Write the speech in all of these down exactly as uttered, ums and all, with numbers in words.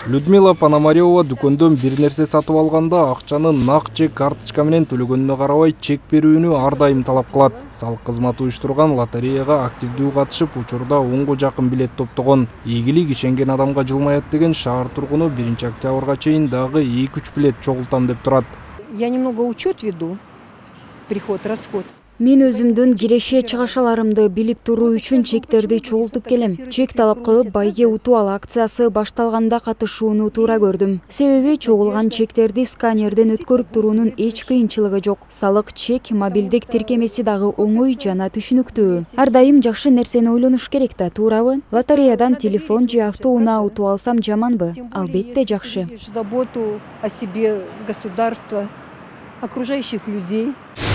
Людмила Пономарёва дүкөндөн бир нерсе сатып алганда акчаны нак же карточка менен төлөгөнүнө карабай чек берүүнү ар дайым талап кылат. Салык кызматы уюштурган лотереяга активдүү катышып, учурда онго жакын билет топтогон. Ийгилик ишенген адамга жылмаят деген шаар тургуну биринчи октябрга чейин дагы эки үч билет чогултам деп турат. Я немного учет веду, приход, расход. Мен өзүмдүн киреше чыгашаларымды билип туруу үчүн чектерди чогултуп келем. Чек талап кылып байге утуп ал акциясы башталганда катышууну туура көрдүм. Себеби чогулган чектерди сканерден өткөрүп туруунун эч кыйынчылыгы жок. Салык чек мобилдик тиркемеси дагы оңой жана түшүнүктүү. Ар дайым жакшы нерсени ойлонуш керек да, туурабы? Лотереядан телефон же автоунаа утуп алсам жаманбы? Албетте жакшы. Заботу о себе государства, окружающих людей.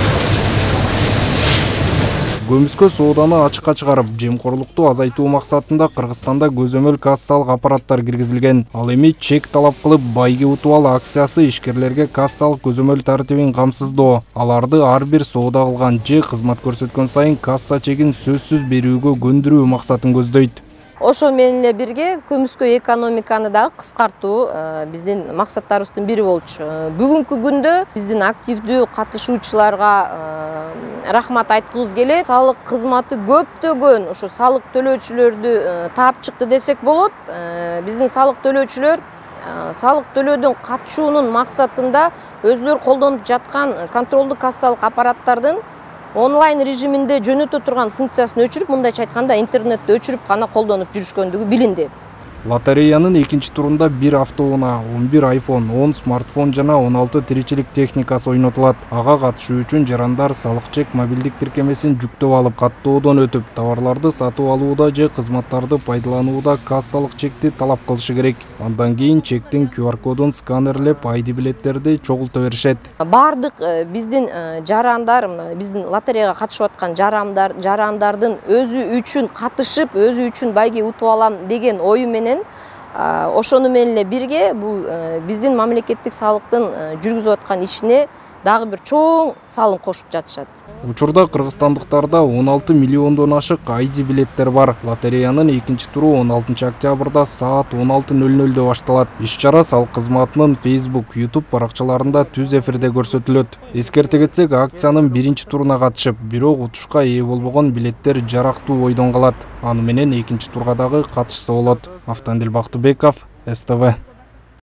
Көмүскө сооданы ачыкка чыгарып, жемкорлукту азайтуу максатында Кыргызстанда көзөмөл кассалык аппараттар киргизилген. Ал эми чек талап кылып байге утуп ал акциясы ишкерлерге кассалык көзөмөл тартибин камсыздоо. Аларды ар бир соода кылган же кызмат көрсөткөн сайын касса чегин сөзсүз берүүгө көндүрүү максатын көздөйт. Ошо менен эле бирге көмүскө экономиканы дагы кыскартуу биздин максаттарыбыздын бири болчу. Бүгүнкү күндө биздин активдүү катышуучуларга рахмат айткыбыз келет. Салык кызматы көптөгөн ошо салык төлөөчүлөрдү таап чыкты десек болот. Биздин салык төлөөчүлөр салык төлөөдөн качуунун максатында өзүлөрү колдонуп жаткан контролдук кассалык аппараттардын онлайн режиминде жөнөтө турган функциясын өчүрүп, мындайча айтканда интернетти өчүрүп гана колдонуп жүрүшкөндүгү билинди. Лотереянын экинчи турунда бир автоунаа, он бир айфон, он смартфон жана он алты тиричилик техникасы ойнотулат. Ага катышуу үчүн жарандар салык чек мобилдик тиркемесин жүктөп алып, каттоодон өтүп, товарларды сатып алууда же кызматтарды пайдаланууда кассалык чекти талап кылышы керек. Андан кийин чектин ку ар кодун сканерлеп, ай ди билеттерди чогулта беришет. Бардык биздин жарандар, биздин лотереяга катышып аткан жарандар, жарандардын өзү үчүн катышып, өзү үчүн байге утуп алам деген ою менен ошону менен эле бирге бул биздин мамлекеттик салыктын жүргүзүп аткан ишине дагы бир чоң салым кошуп жатышат. Учурда кыргызстандыктарда он алты миллиондон ашык ай ди билеттер бар. Лотереянын экинчи туру он алтынчы октябрда саат он алты нөл нөлдө башталат. Иш-чара салык кызматынын Facebook, YouTube баракчаларында түз эфирде көрсөтүлөт. Эскерте кетсек, акциянын биринчи туруна катышып, бирок утушка ээ болбогон билеттер жарактуу бойдон калат. Аны менен экинчи турга дагы катышса болот. Автандил Бактыбеков, эс тэ вэ.